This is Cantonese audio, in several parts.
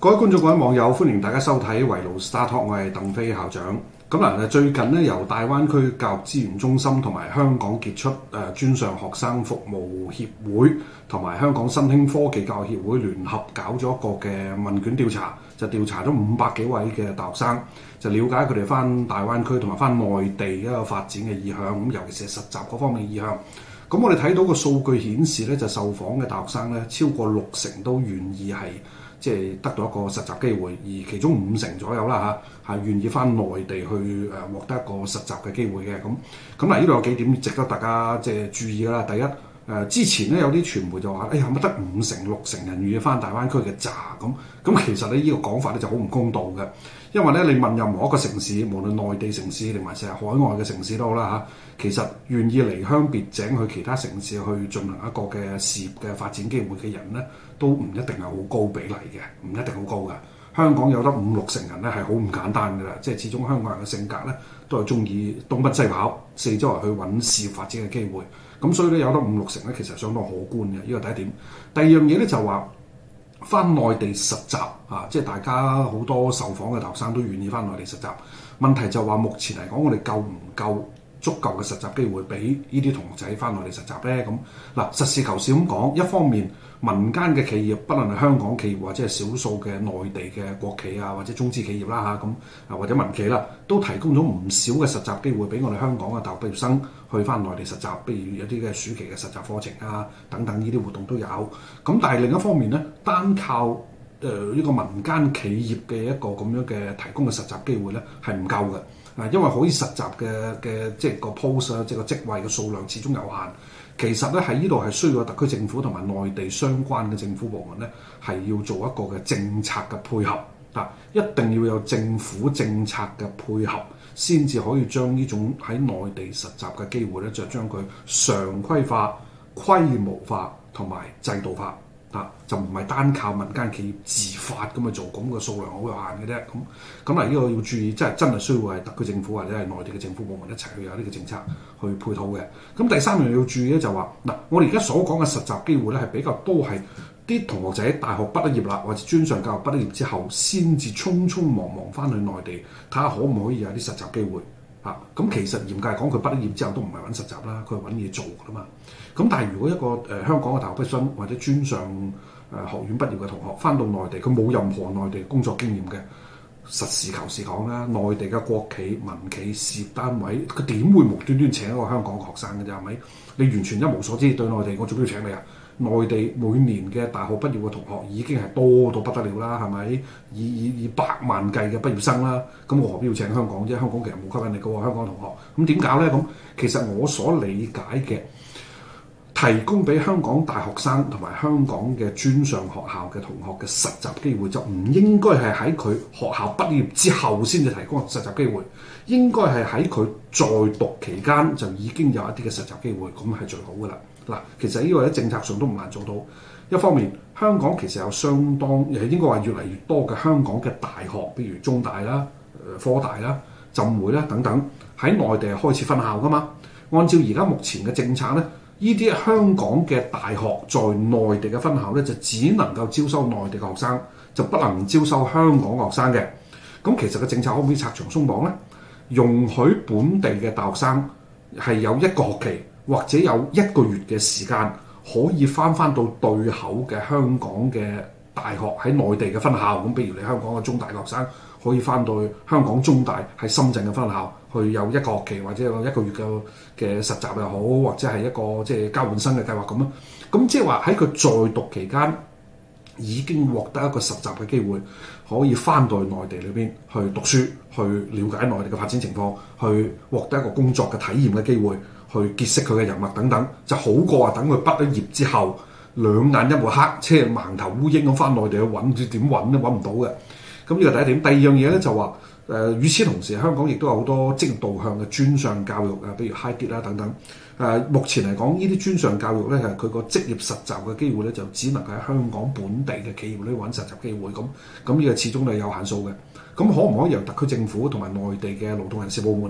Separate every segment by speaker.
Speaker 1: 各位觀眾、各位網友，歡迎大家收睇圍爐 Star Talk， 我係鄧飛校長。咁嗱，最近咧由大灣區教育資源中心同埋香港傑出專上學生服務協會同埋香港新興科技教育協會聯合搞咗一個嘅問卷調查，就調查咗500幾位嘅大學生，就了解佢哋翻大灣區同埋翻內地一個發展嘅意向，咁尤其是實習嗰方面嘅意向。咁我哋睇到個數據顯示咧，就受訪嘅大學生咧超過60%都願意係得到一個實習機會，而其中50%左右啦嚇係願意翻內地去獲得一個實習嘅機會嘅。咁嗱，呢度有幾點值得大家注意㗎啦。第一，之前咧有啲傳媒就話，係咪得5%、6%人願意翻大灣區嘅咋咁其實咧呢個講法咧就好唔公道嘅，因為咧你問任何一個城市，無論內地城市定埋成日海外嘅城市都好啦嚇，其實願意離鄉別井去其他城市去進行一個嘅事業嘅發展機會嘅人咧，都唔一定係好高比例嘅，唔一定好高嘅。香港有得5-6成人咧係好唔簡單㗎啦，始終香港人嘅性格咧都係中意東奔西跑，四周圍去揾事業發展嘅機會。咁所以咧有得5-6成咧，其實相當可觀嘅。呢個第一點。第二樣嘢咧就話翻內地實習大家好多受訪嘅大學生都願意翻內地實習。問題就話目前嚟講，我哋夠唔夠足夠嘅實習機會俾呢啲同學仔翻內地實習咧？咁嗱，實事求是咁講，一方面民間嘅企業，不論係香港企業或者係少數嘅內地嘅國企啊，或者中資企業啦或者民企啦，都提供咗唔少嘅實習機會俾我哋香港嘅大學畢業生去翻內地實習，譬如有啲嘅暑期嘅實習課程啊等等呢啲活動都有。咁但係另一方面咧，單靠呢個民間企業嘅一個咁樣嘅提供嘅實習機會咧係唔夠嘅。因為可以實習嘅個 post 啊，個職位嘅數量始終有限。其實咧喺呢度係需要特區政府同埋內地相關嘅政府部門咧，係要做一個嘅政策嘅配合一定要有政府政策嘅配合，先至可以將呢種喺內地實習嘅機會咧，就將佢常規化、規模化同埋制度化。就唔係單靠民間企業自發咁去做，咁個數量好有限嘅啫。咁呢個要注意，真係需要係特區政府或者係內地嘅政府部門一齊去有呢個政策去配套嘅。咁第三樣要注意咧就話我哋而家所講嘅實習機會咧係比較多係啲同學仔大學畢業啦，或者專上教育畢業之後，先至匆匆忙忙翻去內地睇下可唔可以有啲實習機會。咁其實嚴格嚟講，佢畢咗業之後都唔係揾實習啦，佢係揾嘢做㗎嘛。咁但係如果一個香港嘅大學畢業生或者專上學院畢業嘅同學翻到內地，佢冇任何內地工作經驗嘅，實事求是講啦，內地嘅國企、民企、事業單位，佢點會無端端請一個香港嘅學生嘅啫？係咪？你完全一無所知對內地，我仲要請你啊？內地每年嘅大學畢業嘅同學已經係多到不得了啦，係咪？以百萬計嘅畢業生啦，咁我何必要請香港啫？香港其實冇吸引力嘅喎，香港同學。咁點搞咧？咁其實我所理解嘅，提供俾香港大學生同埋香港嘅專上學校嘅同學嘅實習機會，就唔應該係喺佢學校畢業之後先至提供實習機會，應該係喺佢在讀期間就已經有一啲嘅實習機會，咁係最好噶啦。其實呢個喺政策上都唔難做到。一方面，香港其實有相當應該話越嚟越多嘅香港嘅大學，譬如中大啦、科大啦、浸會啦等等，喺內地係開設分校噶嘛。按照而家目前嘅政策咧，呢啲香港嘅大學在內地嘅分校咧，就只能夠招收內地嘅學生，就不能招收香港嘅學生嘅。咁其實個政策可唔可以拆牆鬆綁咧？容許本地嘅大學生係有一個學期或者有1個月嘅時間，可以翻到對口嘅香港嘅大學喺內地嘅分校。咁譬如你香港嘅中大嘅學生可以翻到去香港中大喺深圳嘅分校，去有1個學期或者有1個月嘅實習又好，或者係一個交換生嘅計劃咁。咁即係話喺佢在讀期間已經獲得一個實習嘅機會，可以翻到去內地裏邊去讀書，去了解內地嘅發展情況，去獲得一個工作嘅體驗嘅機會，去結識佢嘅人脈等等，就好過話等佢畢咗業之後兩眼一抹黑，盲頭烏蠅咁翻內地去揾，點揾都揾唔到嘅。咁呢個第一點。第二樣嘢咧就話與此同時，香港亦都有好多職業導向嘅專上教育比如 High Get 啦等等。目前嚟講，呢啲專上教育咧係佢個職業實習嘅機會咧，就只能喺香港本地嘅企業裏揾實習機會。咁呢個始終都係有限數嘅。咁可唔可以由特區政府同埋內地嘅勞動人事部門咧，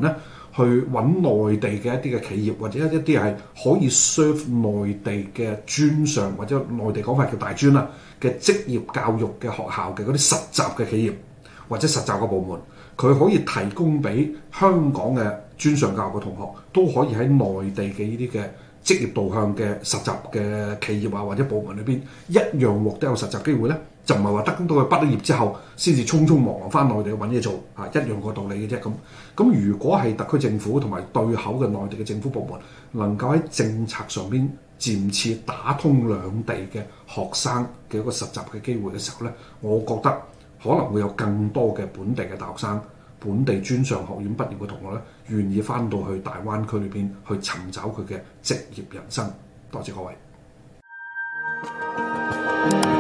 Speaker 1: 去揾內地嘅一啲嘅企業，或者一啲係可以 serve 內地嘅專上或者內地講法叫大專啦嘅職業教育嘅學校嘅嗰啲實習嘅企業或者實習嘅部門，佢可以提供俾香港嘅專上教育嘅同學，都可以喺內地嘅呢啲嘅職業導向嘅實習嘅企業啊或者部門裏邊一樣獲得有實習機會咧，就唔係話得到佢畢咗業之後先至匆匆忙忙翻內地揾嘢做啊，一樣個道理嘅啫咁。咁如果係特區政府同埋對口嘅內地嘅政府部門能夠喺政策上邊漸次打通兩地嘅學生嘅一個實習嘅機會嘅時候咧，我覺得可能會有更多嘅本地嘅大學生、本地專上學院畢業嘅同學咧，願意翻到去大灣區裏邊去尋找佢嘅職業人生。多謝各位。